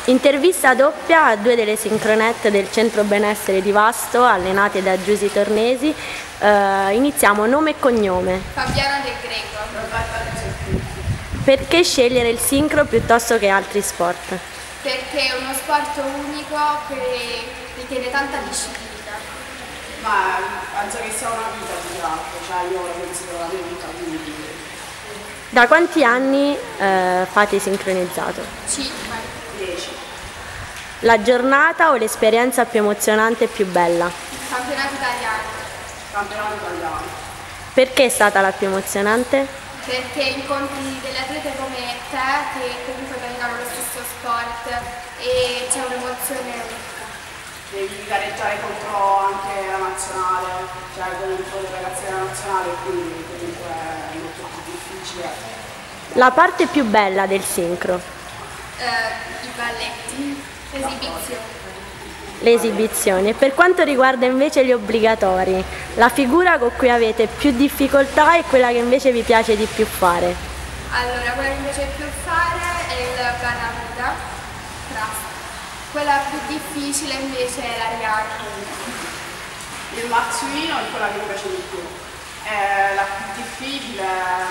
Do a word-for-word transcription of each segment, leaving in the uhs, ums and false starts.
Intervista doppia a due delle sincronette del Centro Benessere di Vasto, allenate da Giusy Tornesi. Uh, iniziamo nome e cognome. Fabiana Del Greco. Perché scegliere il sincro piuttosto che altri sport? Perché è uno sport unico che richiede tanta disciplina. Ma penso che sia una vita più che altro, cioè io lo considero la mia vita, quindi... Da quanti anni uh, fate sincronizzato? cinque. dieci. La giornata o l'esperienza più emozionante e più bella? Campionato italiano. Campionato italiano. Perché è stata la più emozionante? Perché incontri delle atlete come te che comunque praticano lo stesso sport e c'è un'emozione unica. Devi gareggiare contro anche la nazionale, cioè contro le ragazze della nazionale, quindi comunque è molto più difficile. La parte più bella del sincro? Eh, I balletti, l'esibizione. Le esibizioni. E per quanto riguarda invece gli obbligatori, la figura con cui avete più difficoltà e quella che invece vi piace di più fare? Allora, quella che mi piace più fare è il barracuda, quella più difficile invece è la riata. Il mazzuino è quella che mi piace di più. È la più difficile.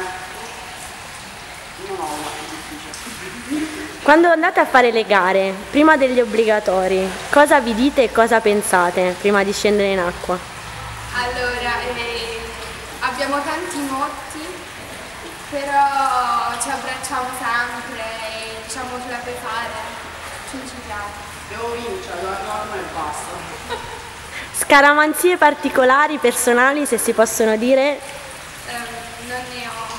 Non ho una più difficile. Quando andate a fare le gare, prima degli obbligatori, cosa vi dite e cosa pensate prima di scendere in acqua? Allora, eh, abbiamo tanti motti, però ci abbracciamo sempre e diciamo ce la puoi fare, ci incidiamo. Devo vincere, la norma e basta. Scaramanzie particolari, personali, se si possono dire? Eh, non ne ho.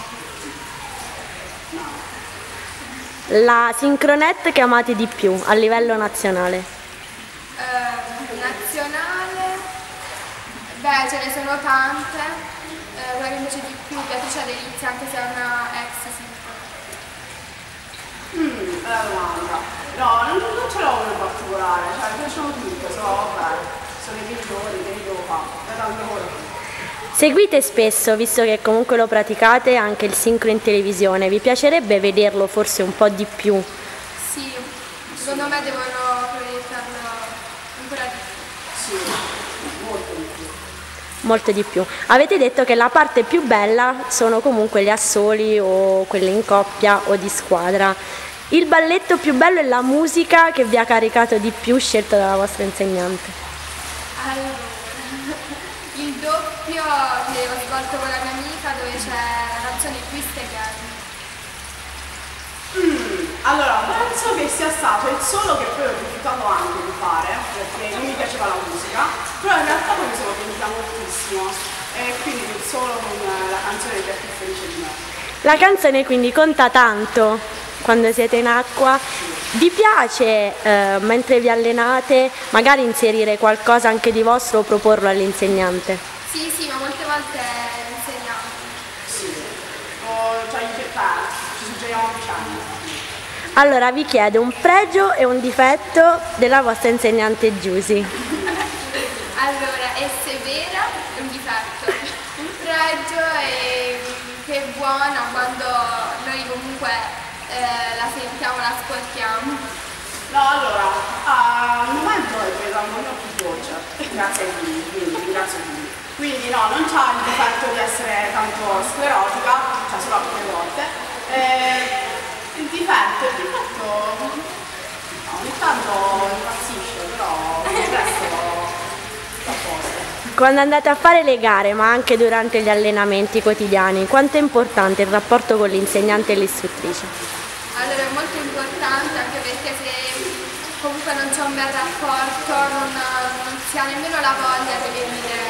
La sincronette che amate di più a livello nazionale? Eh, nazionale, beh ce ne sono tante, eh, quella che invece di più Beatrice Delizia, anche se è una ex sincronetta. Mm, bella domanda. No, non, non ce l'ho uno in particolare, cioè mi piacciono tutte, sono, vabbè, sono i migliori, che li devo fare, è tanto lavoro. Seguite spesso, visto che comunque lo praticate, anche il sincro in televisione. Vi piacerebbe vederlo forse un po' di più? Sì, secondo me devono proiettarlo ancora di più. Sì, molto di più. Molto di più. Avete detto che la parte più bella sono comunque gli assoli o quelle in coppia o di squadra. Il balletto più bello è la musica che vi ha caricato di più, scelta dalla vostra insegnante. Allora, il doppio che ho svolto con la mia amica dove c'è la canzone Twist Again. Mm, allora, penso che sia stato il solo che poi ho rifiutato anche di fare, perché non mi piaceva la musica, però in realtà poi mi sono piaciuta moltissimo e quindi il solo con la canzone che è più felice di me. La canzone quindi conta tanto quando siete in acqua. Vi piace eh, mentre vi allenate magari inserire qualcosa anche di vostro o proporlo all'insegnante? Sì, sì, ma molte volte insegniamo. Sì, o cioè in realtà ci suggeriamo a vicenda. Allora vi chiedo un pregio e un difetto della vostra insegnante Giusy. Allora, è severa, è un difetto. Un pregio è che è buona quando noi comunque eh, la sentiamo, l'ascoltiamo. No, allora, al momento è presa un po' più dolce, grazie ai figli, quindi ringrazio i figli. Quindi no, non c'ha il difetto di essere tanto sclerotica, cioè solo alcune volte. Eh, il difetto, il difetto, no, ogni tanto impazzisce, però il resto sta a posto. Quando andate a fare le gare, ma anche durante gli allenamenti quotidiani, quanto è importante il rapporto con l'insegnante e l'istruttrice? Allora è molto importante anche perché se comunque non c'è un bel rapporto, non, non si ha nemmeno la voglia di venire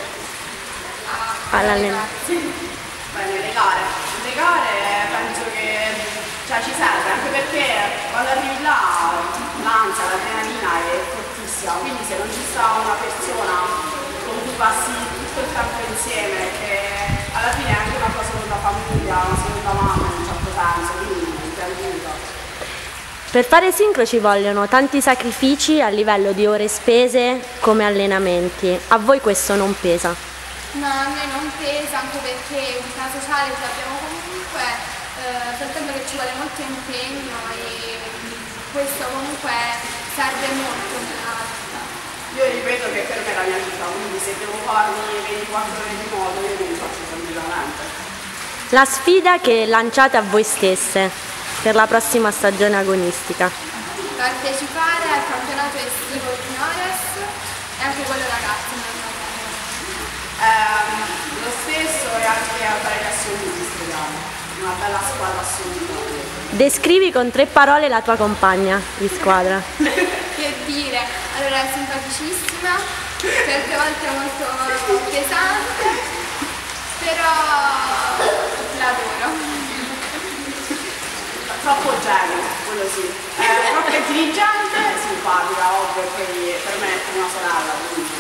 a all'allenamento. Bene, le gare. Le gare penso che cioè, ci serve, anche perché quando arrivi là l'ansia, l'adrenalina è fortissima, quindi se non ci sta una persona con cui passi tutto il tempo insieme, che alla fine è anche una tua seconda famiglia, una seconda mamma in un certo senso, quindi ti aiuta. Per fare sincro ci vogliono tanti sacrifici a livello di ore spese come allenamenti. A voi questo non pesa? No, a me non pesa, anche perché vita sociale ce l'abbiamo comunque, eh, soltanto che ci vuole molto impegno e questo comunque serve molto nella vita. Io ripeto che per me è la mia vita, quindi se devo farmi ventiquattro ore di moto io non li faccio tranquillamente. La sfida che lanciate a voi stesse per la prossima stagione agonistica. Partecipare al campionato estivo juniores e anche quello ragazzi. Eh, lo stesso e anche andare agli assoluti, speriamo. Una bella squadra assoluta. Descrivi con tre parole la tua compagna di squadra. Che dire, allora è simpaticissima, certe volte è molto pesante, però l'adoro. Troppo genio, quello sì. Eh, troppo intelligente, simpatica, ovvio, poi per me è come una sorella, quindi.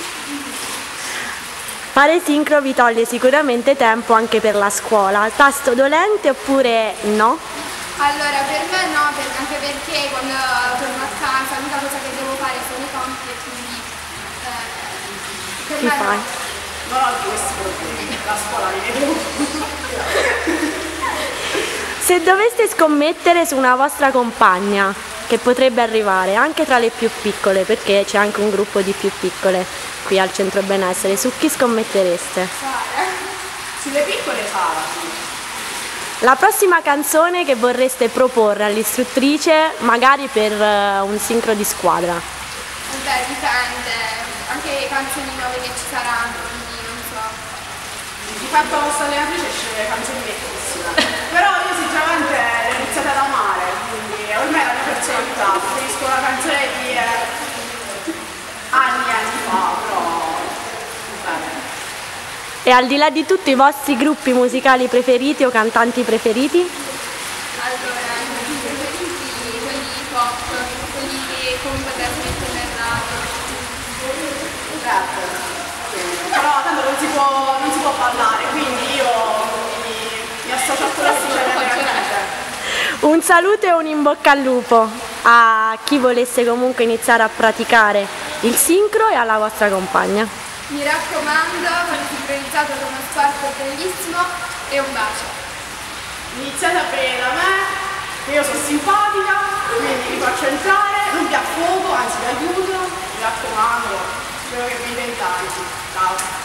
Fare sincro vi toglie sicuramente tempo anche per la scuola. Tasto dolente oppure no? Allora, per me no, per, anche perché quando torno a casa l'unica cosa che devo fare sono i compiti e quindi eh, per Ti me fai? no. Non ho di questi problemi, la scuola li vedo. Se doveste scommettere su una vostra compagna che potrebbe arrivare anche tra le più piccole, perché c'è anche un gruppo di più piccole qui al centro benessere, su chi scommettereste? Sara. Sulle piccole Sara, sì. La prossima canzone che vorreste proporre all'istruttrice, magari per uh, un sincro di squadra. Beh, dipende, anche canzoni nuove che ci saranno, quindi non so. Di fatto la vostra allenatrice sceglie canzoni vecchissime. Però io sinceramente l'ho iniziata ad amare, quindi ormai è la mia personalità, preferisco una canzone di eh, anni e anni fa, però bene. E al di là di tutto i vostri gruppi musicali preferiti o cantanti preferiti? Allora, i miei preferiti, quelli hip hop, quelli che comunque trasmettono nel radio. Rap. Però tanto non si può, non si può parlare, quindi io mi, mi associo a quella sinceramente. Un saluto e un in bocca al lupo a chi volesse comunque iniziare a praticare il sincro e alla vostra compagna. Mi raccomando, fate sincronizzato con uno sport bellissimo e un bacio. Iniziate a bere da me, che io sono simpatica, quindi vi faccio entrare, non vi affogo, anzi vi aiuto, mi raccomando, spero che vi tanti. Ciao.